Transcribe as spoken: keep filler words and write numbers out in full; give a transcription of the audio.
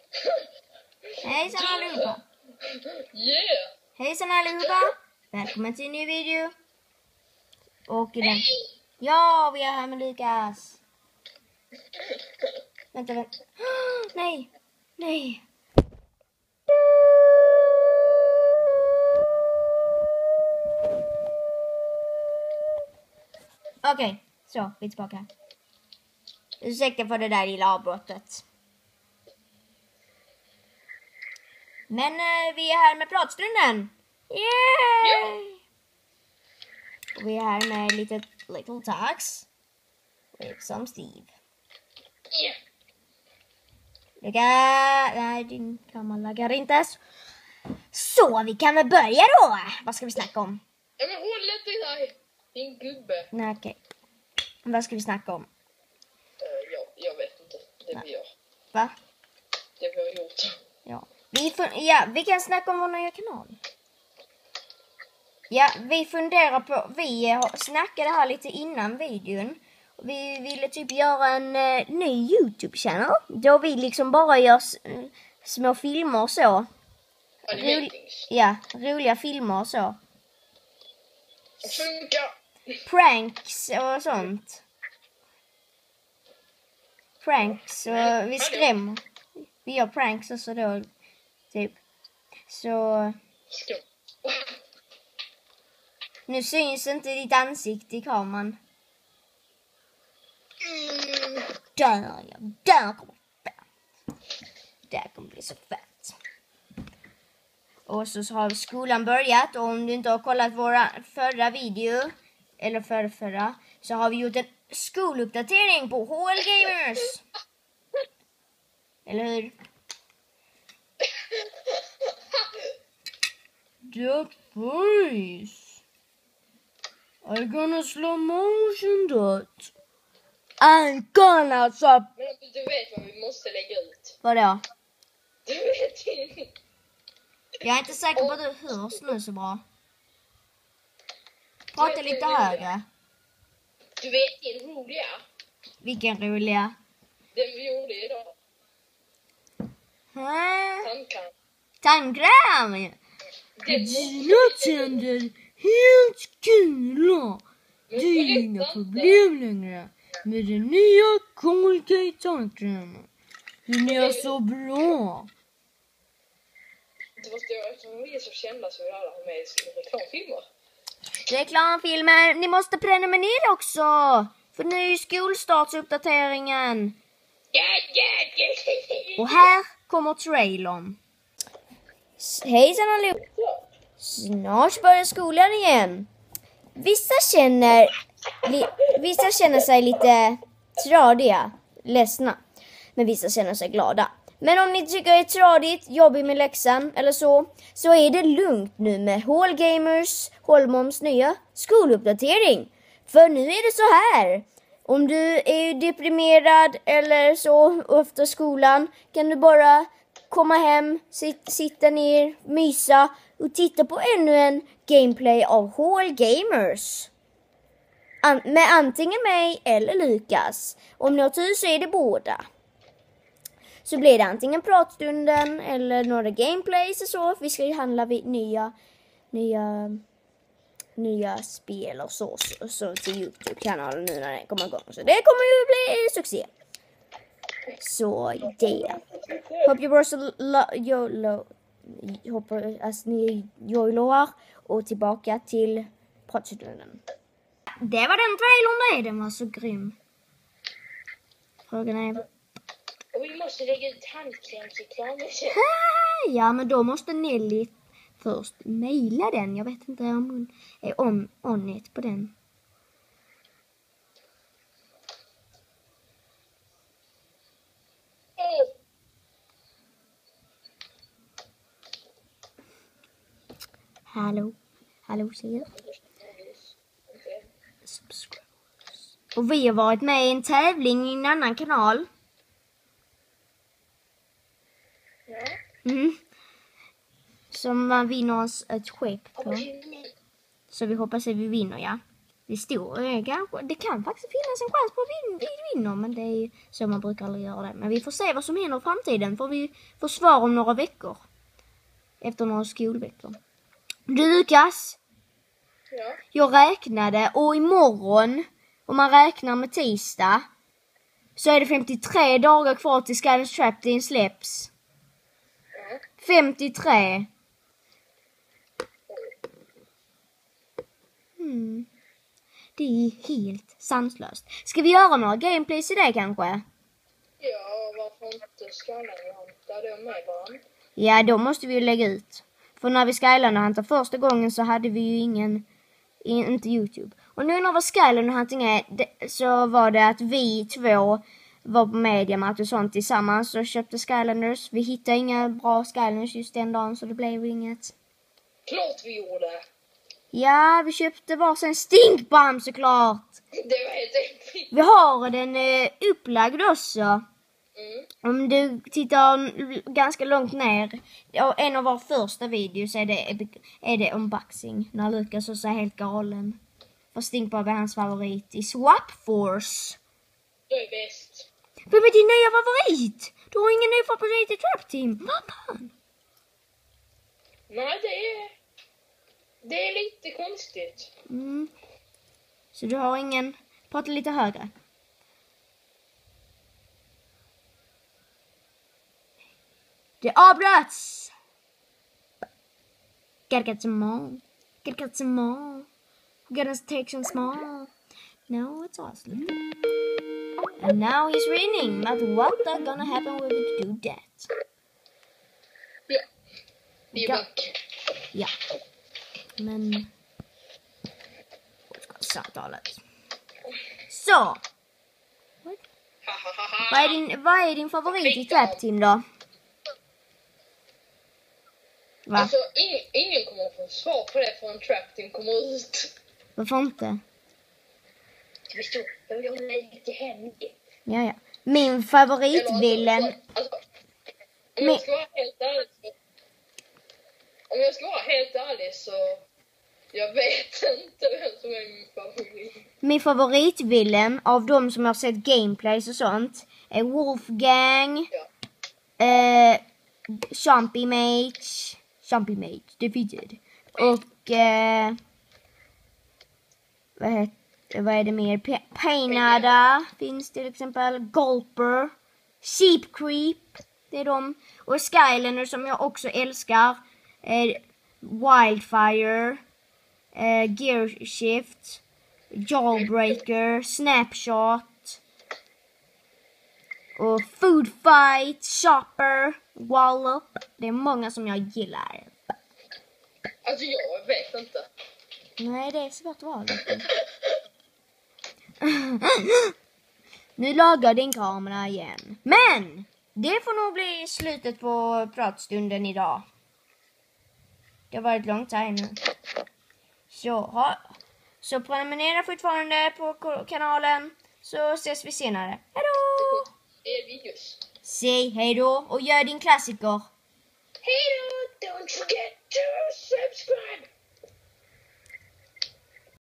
Hejsan allihopa! Yeah! Hejsan allihopa! Välkommen till en ny video. Och i den... Ja, vi är här med Lukas. Vänta, vänta. Oh, nej! Nej! Okej, okay, så, vi är tillbaka. Ursäkta för det där lilla avbrottet. Men eh, vi är här med pratstunden. Yay! Och vi är här med lite little talks. With some Steve. Yeah. Lägga... Nej, din kamera laggar inte. Så, vi kan väl börja då. Vad ska vi snacka om? Ja, men håll lite där. Din gubbe. Nej, okej. Okay. Vad ska vi snacka om? Uh, ja, jag vet inte. Det Nej. vi gör. Va? Det vi har gjort. Ja. Vi, fun- ja, vi kan snacka om vår nya kanal. Ja, vi funderar på... Vi eh, snackade här lite innan videon. Vi ville typ göra en eh, ny YouTube-channel. Då vi liksom bara gör s- små filmer och så. Ro- ja, roliga filmer och så. Funkar! Pranks och sånt. Pranks och vi skrämmer. Vi gör pranks och så då. Typ. Så... Skål. Nu syns inte ditt ansikte i kameran. Mm. Där, ja. Där kommer fett. Där kommer bli så fett. Och så, så har skolan börjat. Och om du inte har kollat våra förra video. Eller förra, förra. Så har vi gjort en skoluppdatering på H L Gamers. Eller hur? That face. I'm gonna slow motion that. I'm gonna stop. Men du vet vad vi måste lägga ut. Vadå? Du vet inte. Jag är inte säker på att du hörs nu så bra. Prata lite högre. Du vet det roliga. Vilken roliga. Den vi gjorde idag. Hä? Tandkräm. Tandkräm! Dina tänder helt kula. Det är inga problem längre med den nya Colgate tandkrämen. Den är så bra. Det måste jag, eftersom vi är så kända så vill alla ha med i reklamfilmer. Reklamfilmer, ni måste prenumerera också. För ny skolstartsuppdateringen. Och här kommer trailern. S- Hejsan allihop. Snart börjar skolan igen. Vissa känner, li, vissa känner sig lite tradiga, ledsna. Men vissa känner sig glada. Men om ni tycker det är tradigt, jobbigt med läxan eller så, så är det lugnt nu med H L Gamers, Holmoms nya skoluppdatering. För nu är det så här. Om du är deprimerad eller så efter skolan kan du bara komma hem, sit, sitta ner, mysa och titta på ännu en gameplay av H L Gamers. An- med antingen mig eller Lukas. Om ni har tur så är det båda. Så blir det antingen pratstunden eller några gameplays och så. Vi ska ju handla vid nya, nya, nya spel och så, så, så till YouTube-kanalen nu när den kommer igång. Så det kommer ju bli succé. Så det. Hopp jag bara så lo, hoppas att ni jojloar och tillbaka till pratstunden. Det var den trailern där. Den var så grym. Frågan är... Och vi måste lägga ut tandkrämsreklam. Ja, men då måste Nelly först mejla den. Jag vet inte om hon är on, on it på den. Mm. Hallå. Hallå, säger. Subscribe. Och vi har varit med i en tävling i en annan kanal. Ja. Mm. Som man vinner oss ett skepp på. Så vi hoppas att vi vinner, ja. Det står det, kanske, det kan faktiskt finnas en chans på att vi, vi vinner, men det är så man brukar aldrig göra det. Men vi får se vad som händer i framtiden, för vi får svar om några veckor. Efter några skolveckor. Du Lukas, Ja. jag räknade och imorgon, om man räknar med tisdag, så är det femtiotre dagar kvar till Skylanders Trap Team släpps. Ja. femtiotre. Hmm. Det är helt sanslöst. Ska vi göra några gameplays i det kanske? Ja, varför inte Skylander Hunter? De med varandra. Ja, då måste vi ju lägga ut. För när vi Skylander Hunter första gången så hade vi ju ingen, inte YouTube. Och nu när vi Skylander Hunting är, det, så var det att vi två var på Mediamarkt och sånt tillsammans och köpte Skylanders. Vi hittade inga bra Skylanders just den dagen, så det blev inget. Klart vi gjorde. Ja, vi köpte varsin stinkbomb såklart. Det var helt enkelt. Vi har den eh, upplagd också. Mm. Om du tittar ganska långt ner, en av våra första videos är det, är det unboxing. När Lukas också är helt galen. För Stinkbomb är hans favorit i Swap Force. Du är bäst. Vem är din nya favorit? Du har ingen ny favorit i Trap Team. Vad fan? Nej, det är... Det är lite konstigt. Mm. Så du har ingen... Prata lite högre. Det avbröts! Gotta get some more. Gotta get some more. Gotta take some small. No, it's awesome. And now he's reading about what they're gonna happen when we do that. Ja. Vi är Ja. back. Ja. Men... Samtalet. Så. Vad är din, vad är din favorit i Trap Team då? Va? Alltså, ing, ingen kommer att få svar på det förrän Trap Team kommer ut. Varför inte? Det står, jag vill ha lite hemligt. Ja, ja. Min favoritvillen... Alltså, alltså, om Men- jag ska vara helt ärlig så... Om jag ska vara helt ärlig så... Jag vet inte vem som är min favorit. Min favoritvillen av de som har sett gameplays och sånt är Wolfgang, Ja. eh, Chompy Mage, Chompy Mage, defeated. Och eh, vad, heter, vad är det mer? P- Painada finns till exempel, Gulper, Sheep Creep, det är de. Och Skylander som jag också älskar, eh, Wildfire, eh, Gear Shift, Jawbreaker, Snapshot och Food Fight, Chopper, Wallop. Det är många som jag gillar. Alltså jag vet inte. Nej, det är svårt att vara. Nu lagar din kamera igen. Men det får nog bli slutet på pratstunden idag. Det har varit långt här nu. Så, ha, så prenumerera fortfarande på ko- kanalen. Så ses vi senare. Hejdå! Det är videos. Säg hejdå och gör din klassiker. Hej då! Don't forget to subscribe!